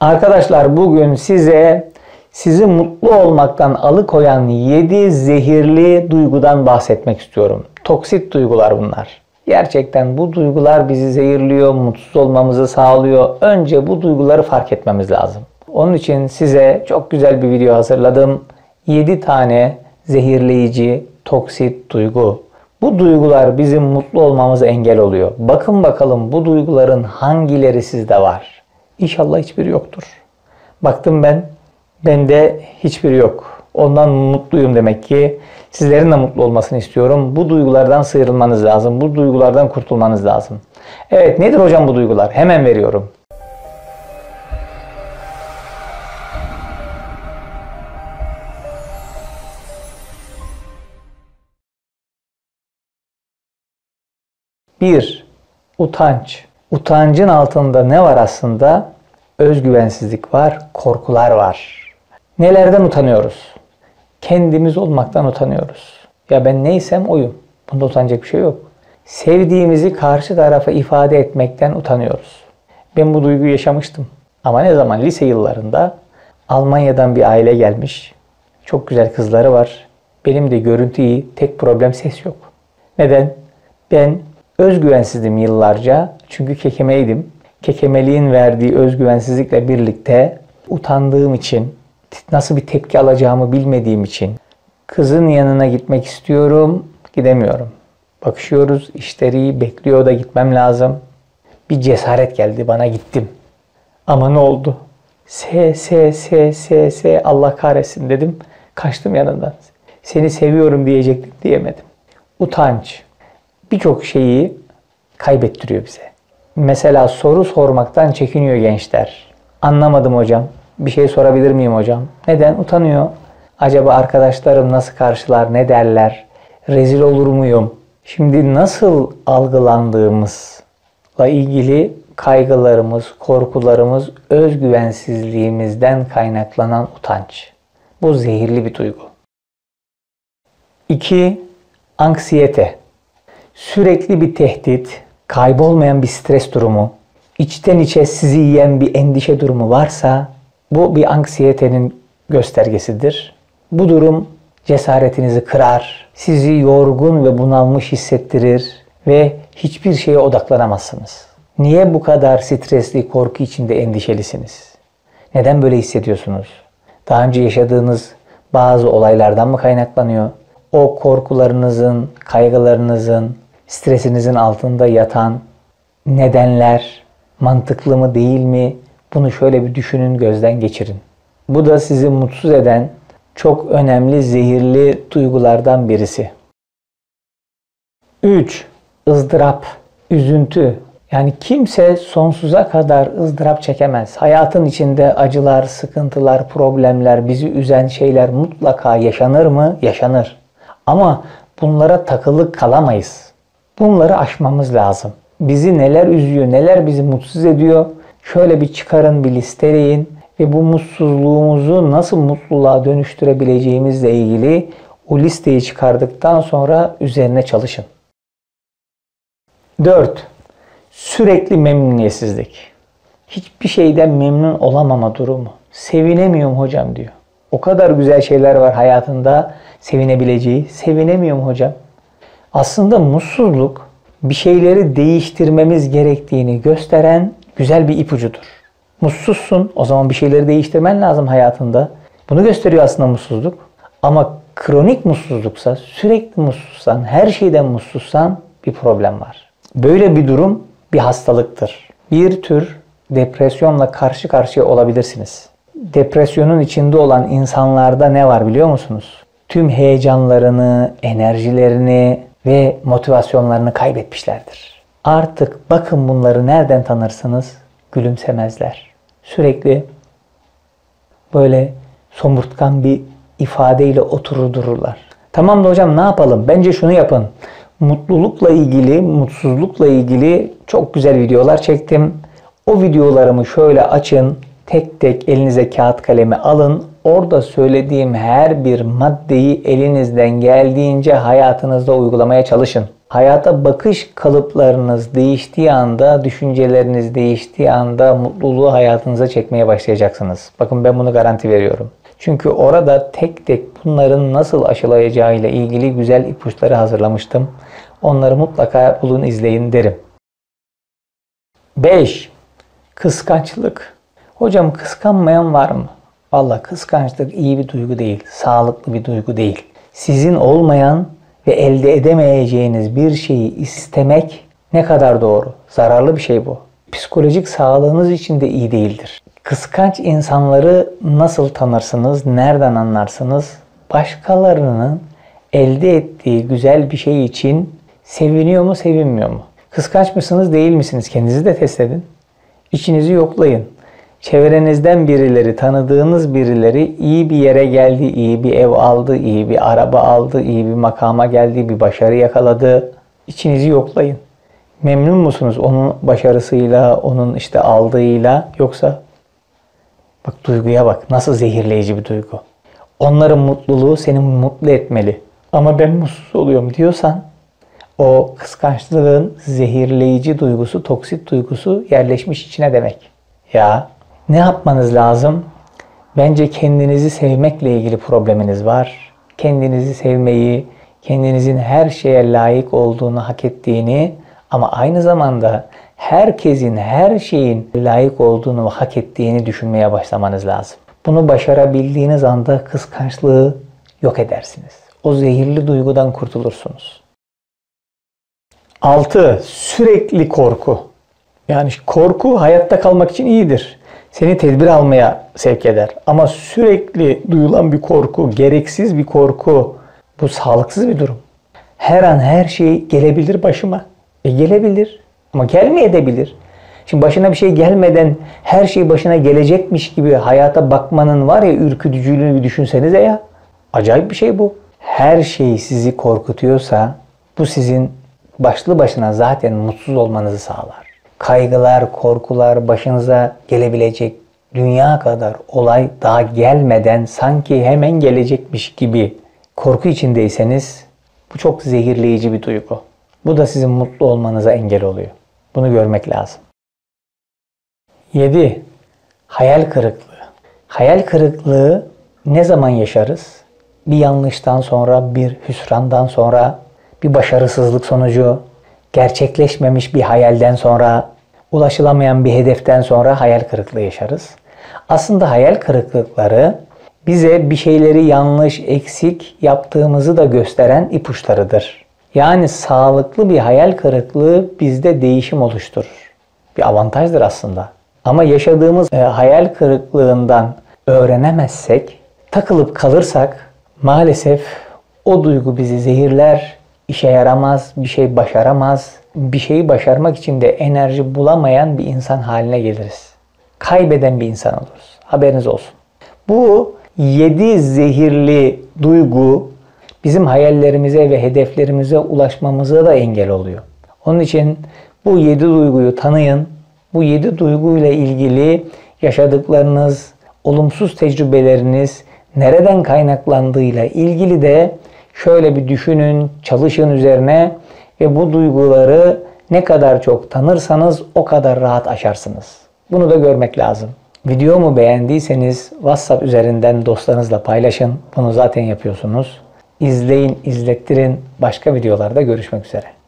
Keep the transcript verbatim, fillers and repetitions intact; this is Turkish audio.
Arkadaşlar bugün size sizi mutlu olmaktan alıkoyan yedi zehirli duygudan bahsetmek istiyorum. Toksit duygular bunlar. Gerçekten bu duygular bizi zehirliyor, mutsuz olmamızı sağlıyor. Önce bu duyguları fark etmemiz lazım. Onun için size çok güzel bir video hazırladım. yedi tane zehirleyici, toksit duygu. Bu duygular bizim mutlu olmamıza engel oluyor. Bakın bakalım bu duyguların hangileri sizde var? İnşallah hiçbiri yoktur. Baktım ben, bende hiçbiri yok. Ondan mutluyum demek ki. Sizlerin de mutlu olmasını istiyorum. Bu duygulardan sıyrılmanız lazım. Bu duygulardan kurtulmanız lazım. Evet, nedir hocam bu duygular? Hemen veriyorum. Bir, utanç. Utancın altında ne var aslında? Özgüvensizlik var, korkular var. Nelerden utanıyoruz? Kendimiz olmaktan utanıyoruz. Ya ben neysem oyum. Bunda utanacak bir şey yok. Sevdiğimizi karşı tarafa ifade etmekten utanıyoruz. Ben bu duyguyu yaşamıştım. Ama ne zaman? Lise yıllarında Almanya'dan bir aile gelmiş. Çok güzel kızları var. Benim de görüntü iyi. Tek problem ses yok. Neden? Ben özgüvensizdim yıllarca. Çünkü kekemeydim. Kekemeliğin verdiği özgüvensizlikle birlikte utandığım için, nasıl bir tepki alacağımı bilmediğim için kızın yanına gitmek istiyorum, gidemiyorum. Bakışıyoruz, işleri iyi, bekliyor da gitmem lazım. Bir cesaret geldi bana, gittim. Ama ne oldu? Se, se, se, se, se, Allah kahretsin dedim. Kaçtım yanından. Seni seviyorum diyecektim, diyemedim. Utanç birçok şeyi kaybettiriyor bize. Mesela soru sormaktan çekiniyor gençler. Anlamadım hocam. Bir şey sorabilir miyim hocam? Neden? Utanıyor. Acaba arkadaşlarım nasıl karşılar, ne derler? Rezil olur muyum? Şimdi nasıl algılandığımızla ilgili kaygılarımız, korkularımız, özgüvensizliğimizden kaynaklanan utanç. Bu zehirli bir duygu. İki, anksiyete. Sürekli bir tehdit, kaybolmayan bir stres durumu, içten içe sizi yiyen bir endişe durumu varsa bu bir anksiyetenin göstergesidir. Bu durum cesaretinizi kırar, sizi yorgun ve bunalmış hissettirir ve hiçbir şeye odaklanamazsınız. Niye bu kadar stresli, korku içinde endişelisiniz? Neden böyle hissediyorsunuz? Daha önce yaşadığınız bazı olaylardan mı kaynaklanıyor? O korkularınızın, kaygılarınızın, stresinizin altında yatan nedenler mantıklı mı değil mi? Bunu şöyle bir düşünün, gözden geçirin. Bu da sizi mutsuz eden çok önemli zehirli duygulardan birisi. üç. ızdırap, üzüntü. Yani kimse sonsuza kadar ızdırap çekemez. Hayatın içinde acılar, sıkıntılar, problemler, bizi üzen şeyler mutlaka yaşanır mı? Yaşanır. Ama bunlara takılı kalamayız. Bunları aşmamız lazım. Bizi neler üzüyor, neler bizi mutsuz ediyor? Şöyle bir çıkarın, bir listeleyin ve bu mutsuzluğumuzu nasıl mutluluğa dönüştürebileceğimizle ilgili o listeyi çıkardıktan sonra üzerine çalışın. dört. Sürekli memnuniyetsizlik. Hiçbir şeyden memnun olamama durumu. Sevinemiyorum hocam diyor. O kadar güzel şeyler var hayatında sevinebileceği. Sevinemiyorum hocam. Aslında mutsuzluk bir şeyleri değiştirmemiz gerektiğini gösteren güzel bir ipucudur. Mutsuzsun, o zaman bir şeyleri değiştirmen lazım hayatında. Bunu gösteriyor aslında mutsuzluk. Ama kronik mutsuzluksa, sürekli mutsuzsan, her şeyden mutsuzsan bir problem var. Böyle bir durum bir hastalıktır. Bir tür depresyonla karşı karşıya olabilirsiniz. Depresyonun içinde olan insanlarda ne var biliyor musunuz? Tüm heyecanlarını, enerjilerini ve motivasyonlarını kaybetmişlerdir. Artık bakın bunları nereden tanırsınız? Gülümsemezler. Sürekli böyle somurtkan bir ifadeyle oturur dururlar. Tamam da hocam ne yapalım? Bence şunu yapın. Mutlulukla ilgili, mutsuzlukla ilgili çok güzel videolar çektim. O videolarımı şöyle açın. Tek tek elinize kağıt kalemi alın. Orada söylediğim her bir maddeyi elinizden geldiğince hayatınızda uygulamaya çalışın. Hayata bakış kalıplarınız değiştiği anda, düşünceleriniz değiştiği anda mutluluğu hayatınıza çekmeye başlayacaksınız. Bakın ben bunu garanti veriyorum. Çünkü orada tek tek bunların nasıl aşılayacağıyla ilgili güzel ipuçları hazırlamıştım. Onları mutlaka bulun, izleyin derim. beş. Kıskançlık. Hocam kıskanmayan var mı? Vallahi kıskançlık iyi bir duygu değil, sağlıklı bir duygu değil. Sizin olmayan ve elde edemeyeceğiniz bir şeyi istemek ne kadar doğru? Zararlı bir şey bu. Psikolojik sağlığınız için de iyi değildir. Kıskanç insanları nasıl tanırsınız? Nereden anlarsınız? Başkalarının elde ettiği güzel bir şey için seviniyor mu, sevinmiyor mu? Kıskanç mısınız, değil misiniz? Kendinizi de test edin. İçinizi yoklayın. Çevrenizden birileri, tanıdığınız birileri iyi bir yere geldi, iyi bir ev aldı, iyi bir araba aldı, iyi bir makama geldi, bir başarı yakaladı. İçinizi yoklayın. Memnun musunuz onun başarısıyla, onun işte aldığıyla, yoksa bak duyguya bak, nasıl zehirleyici bir duygu. Onların mutluluğu seni mutlu etmeli. Ama ben mutsuz oluyorum diyorsan o kıskançlığın zehirleyici duygusu, toksit duygusu yerleşmiş içine demek. Ya ne yapmanız lazım? Bence kendinizi sevmekle ilgili probleminiz var. Kendinizi sevmeyi, kendinizin her şeye layık olduğunu, hak ettiğini ama aynı zamanda herkesin her şeyin layık olduğunu ve hak ettiğini düşünmeye başlamanız lazım. Bunu başarabildiğiniz anda kıskançlığı yok edersiniz. O zehirli duygudan kurtulursunuz. altı. Sürekli korku. Yani korku hayatta kalmak için iyidir. Seni tedbir almaya sevk eder. Ama sürekli duyulan bir korku, gereksiz bir korku, bu sağlıksız bir durum. Her an her şey gelebilir başıma. E gelebilir ama gelmeyebilir. Şimdi başına bir şey gelmeden her şey başına gelecekmiş gibi hayata bakmanın var ya ürkütücülüğünü bir düşünsenize ya. Acayip bir şey bu. Her şey sizi korkutuyorsa bu sizin başlı başına zaten mutsuz olmanızı sağlar. Kaygılar, korkular, başınıza gelebilecek dünya kadar olay daha gelmeden sanki hemen gelecekmiş gibi korku içindeyseniz bu çok zehirleyici bir duygu. Bu da sizin mutlu olmanıza engel oluyor. Bunu görmek lazım. yedi. Hayal kırıklığı. Hayal kırıklığı ne zaman yaşarız? Bir yanlıştan sonra, bir hüsrandan sonra, bir başarısızlık sonucu, gerçekleşmemiş bir hayalden sonra, ulaşılamayan bir hedeften sonra hayal kırıklığı yaşarız. Aslında hayal kırıklıkları bize bir şeyleri yanlış, eksik yaptığımızı da gösteren ipuçlarıdır. Yani sağlıklı bir hayal kırıklığı bizde değişim oluşturur. Bir avantajdır aslında. Ama yaşadığımız e, hayal kırıklığından öğrenemezsek, takılıp kalırsak maalesef o duygu bizi zehirler, işe yaramaz, bir şey başaramaz. Bir şeyi başarmak için de enerji bulamayan bir insan haline geliriz. Kaybeden bir insan oluruz. Haberiniz olsun. Bu yedi zehirli duygu bizim hayallerimize ve hedeflerimize ulaşmamıza da engel oluyor. Onun için bu yedi duyguyu tanıyın. Bu yedi duyguyla ilgili yaşadıklarınız, olumsuz tecrübeleriniz nereden kaynaklandığıyla ilgili de şöyle bir düşünün, çalışın üzerine ve bu duyguları ne kadar çok tanırsanız o kadar rahat aşarsınız. Bunu da görmek lazım. Videomu beğendiyseniz WhatsApp üzerinden dostlarınızla paylaşın. Bunu zaten yapıyorsunuz. İzleyin, izlettirin. Başka videolarda görüşmek üzere.